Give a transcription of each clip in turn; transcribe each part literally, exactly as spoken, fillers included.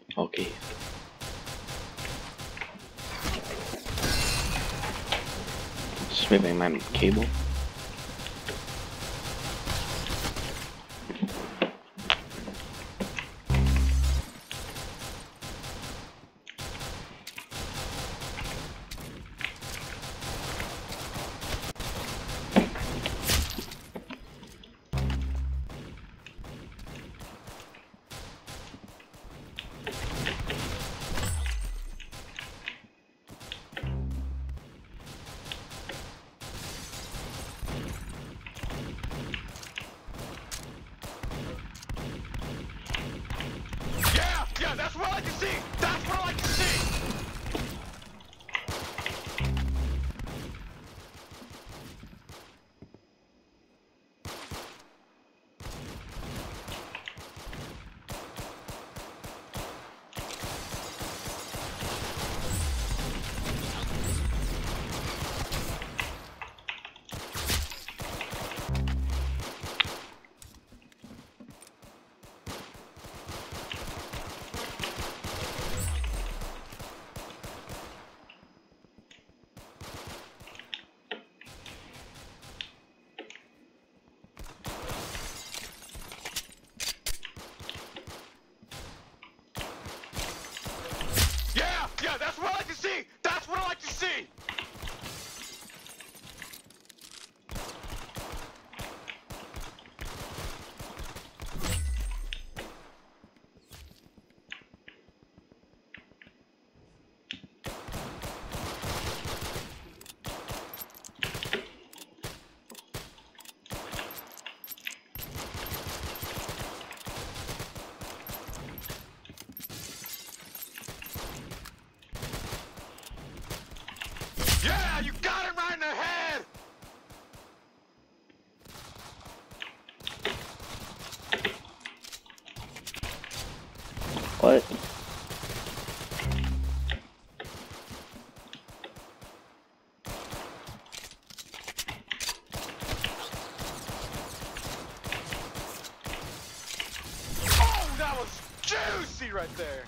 Okay. Swimming my cable. Yeah, that's what I like to see! That's what I like to see! Yeah, yeah, that's what I like to see! That's what I like to see! Yeah, you got him right in the head! What? Oh, that was juicy right there!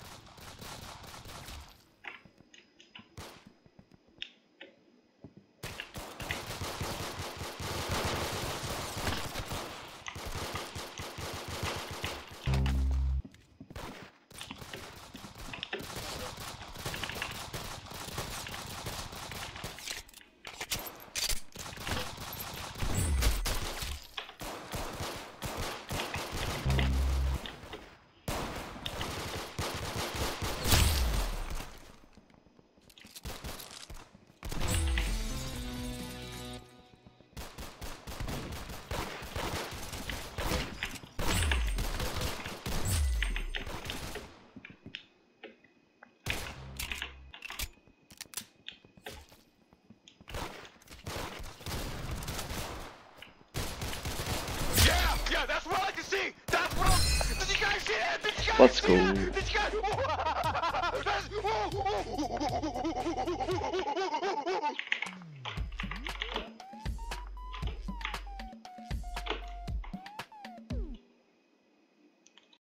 Yeah, that's what I like to see! That's what I... Did you guys see that? Did you guys Let's see go. that? Did you guys... That's...